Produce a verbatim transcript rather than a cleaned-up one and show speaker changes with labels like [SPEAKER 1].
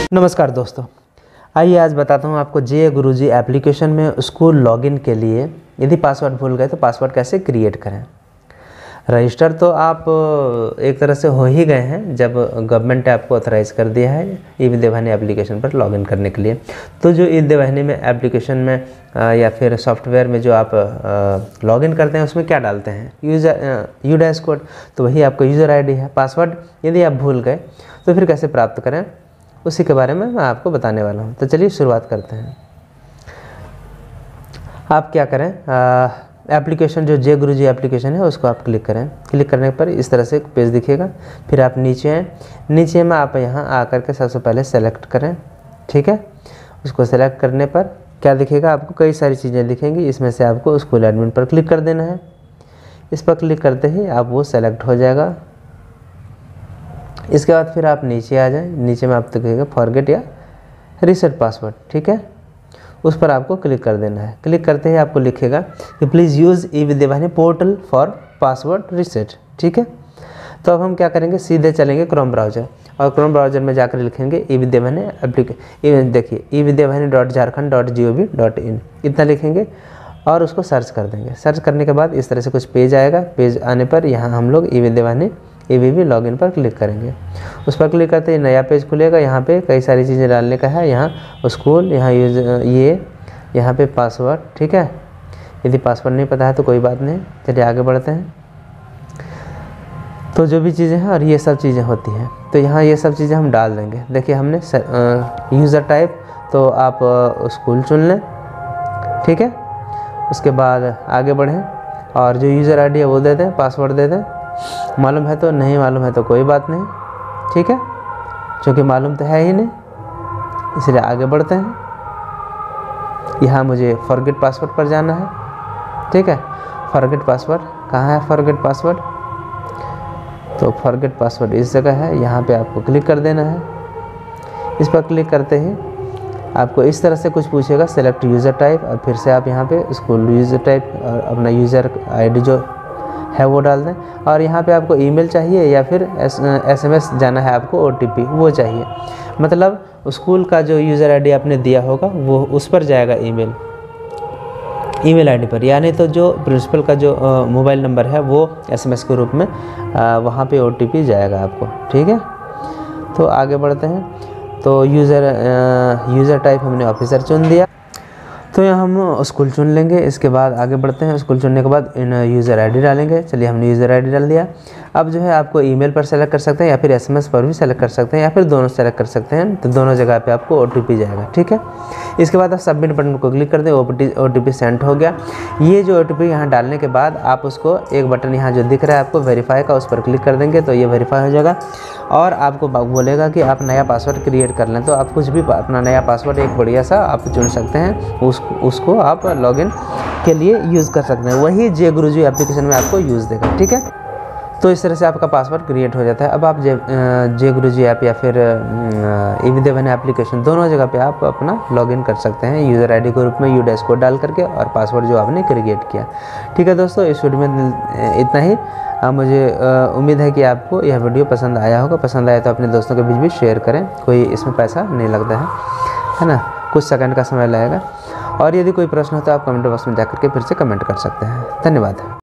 [SPEAKER 1] नमस्कार दोस्तों, आइए आज बताता हूँ आपको जे गुरुजी एप्लीकेशन में स्कूल लॉगिन के लिए यदि पासवर्ड भूल गए तो पासवर्ड कैसे क्रिएट करें। रजिस्टर तो आप एक तरह से हो ही गए हैं जब गवर्नमेंट ने आपको ऑथराइज़ कर दिया है ई विद्या वाहिनी एप्लीकेशन पर लॉगिन करने के लिए। तो जो ई विद्या वाहिनी में एप्लीकेशन में या फिर सॉफ्टवेयर में जो आप लॉगिन करते हैं उसमें क्या डालते हैं, यूज़र यू डैश कोड, तो वही आपका यूज़र आई डी है। पासवर्ड यदि आप भूल गए तो फिर कैसे प्राप्त करें उसी के बारे में मैं आपको बताने वाला हूँ। तो चलिए शुरुआत करते हैं। आप क्या करें, एप्लीकेशन जो जे गुरुजी एप्लीकेशन है उसको आप क्लिक करें। क्लिक करने पर इस तरह से एक पेज दिखेगा। फिर आप नीचे हैं, नीचे में आप यहाँ आकर के सबसे पहले सेलेक्ट करें, ठीक है। उसको सेलेक्ट करने पर क्या दिखेगा, आपको कई सारी चीज़ें दिखेंगी। इसमें से आपको स्कूल एडमिन पर क्लिक कर देना है। इस पर क्लिक करते ही आप वो सेलेक्ट हो जाएगा। इसके बाद फिर आप नीचे आ जाएं, नीचे में आप दिखेगा फॉरगेट या रीसेट पासवर्ड, ठीक है। उस पर आपको क्लिक कर देना है। क्लिक करते ही आपको लिखेगा कि प्लीज़ यूज़ ई विद्या वाहिनी पोर्टल फॉर पासवर्ड रीसेट, ठीक है। तो अब हम क्या करेंगे, सीधे चलेंगे क्रोम ब्राउज़र और क्रोम ब्राउज़र में जाकर लिखेंगे ई विद्या वाहिनी एप्लीकेशन, देखिए e Vidya Vahini dot Jharkhand dot G O V dot in, इतना लिखेंगे और उसको सर्च कर देंगे। सर्च करने के बाद इस तरह से कुछ पेज आएगा। पेज आने पर यहाँ हम लोग e Vidya Vahini A V V login पर क्लिक करेंगे। उस पर क्लिक करते ही नया पेज खुलेगा। यहाँ पे कई सारी चीज़ें डालने का है, यहाँ स्कूल, यहाँ यूज ये, यहाँ पे पासवर्ड, ठीक है। यदि पासवर्ड नहीं पता है तो कोई बात नहीं, चलिए आगे बढ़ते हैं। तो जो भी चीज़ें हैं और ये सब चीज़ें होती हैं, तो यहाँ ये सब चीज़ें हम डाल देंगे। देखिए हमने यूज़र टाइप तो आप स्कूल चुन लें, ठीक है। उसके बाद आगे बढ़ें और जो यूज़र आई डी है वो दे दें, पासवर्ड दे दें। मालूम है तो, नहीं मालूम है तो कोई बात नहीं, ठीक है, क्योंकि मालूम तो है ही नहीं, इसलिए आगे बढ़ते हैं। यहाँ मुझे फॉरगेट पासवर्ड पर जाना है, ठीक है। फॉरगेट पासवर्ड कहाँ है, फॉरगेट पासवर्ड, तो फॉरगेट पासवर्ड इस जगह है, यहाँ पे आपको क्लिक कर देना है। इस पर क्लिक करते ही आपको इस तरह से कुछ पूछेगा, सेलेक्ट यूज़र टाइप, और फिर से आप यहाँ पे स्कूल यूज़र टाइप और अपना यूज़र आईडी जो है वो डाल दें। और यहाँ पे आपको ईमेल चाहिए या फिर एसएमएस जाना है, आपको ओटीपी वो चाहिए, मतलब स्कूल का जो यूज़र आईडी आपने दिया होगा वो उस पर जाएगा ईमेल ईमेल आईडी पर, यानी तो जो प्रिंसिपल का जो मोबाइल नंबर है वो एसएमएस के रूप में आ, वहाँ पे ओटीपी जाएगा आपको, ठीक है। तो आगे बढ़ते हैं। तो यूज़र यूज़र टाइप हमने ऑफिसर चुन दिया, तो यहाँ हम स्कूल चुन लेंगे। इसके बाद आगे बढ़ते हैं। स्कूल चुनने के बाद इन यूज़र आईडी डालेंगे। चलिए हमने यूज़र आईडी डाल दिया। अब जो है आपको ईमेल पर सेलेक्ट कर सकते हैं या फिर एसएमएस पर भी सेलेक्ट कर सकते हैं या फिर दोनों सेलेक्ट कर सकते हैं, तो दोनों जगह पे आपको ओटीपी जाएगा, ठीक है। इसके बाद आप सबमिट बटन को क्लिक कर दें, ओटीपी सेंड हो गया। ये जो ओटीपी यहाँ डालने के बाद आप उसको एक बटन यहाँ जो दिख रहा है आपको वेरीफाई का, उस पर क्लिक कर देंगे तो ये वेरीफाई हो जाएगा और आपको बोलेगा कि आप नया पासवर्ड क्रिएट कर लें। तो आप कुछ भी अपना नया पासवर्ड एक बढ़िया सा आप चुन सकते हैं, उस उसको आप लॉगिन के लिए यूज़ कर सकते हैं। वही जे गुरुजी एप्लीकेशन में आपको यूज़ देगा, ठीक है। तो इस तरह से आपका पासवर्ड क्रिएट हो जाता है। अब आप जे जे गुरुजी ऐप या फिर ई विद्या वाहिनी एप्लीकेशन दोनों जगह पे आप अपना लॉगिन कर सकते हैं यूज़र आईडी के रूप में यू डैश कोड डाल करके और पासवर्ड जो आपने क्रिएट किया, ठीक है। दोस्तों इस वीडियो में इतना ही। अब मुझे उम्मीद है कि आपको यह वीडियो पसंद आया होगा। पसंद आया तो अपने दोस्तों के बीच भी शेयर करें, कोई इसमें पैसा नहीं लगता है, है ना, कुछ सेकंड का समय लगेगा। और यदि कोई प्रश्न हो तो आप कमेंट बॉक्स में जाकर के फिर से कमेंट कर सकते हैं। धन्यवाद।